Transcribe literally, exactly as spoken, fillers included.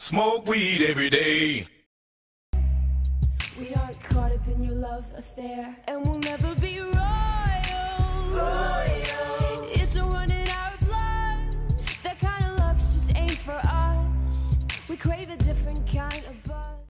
smoke weed every day. We aren't caught up in your love affair, and we'll never be royals. Royals. It's a run in our blood. That kind of luck's just ain't for us. We crave a different kind of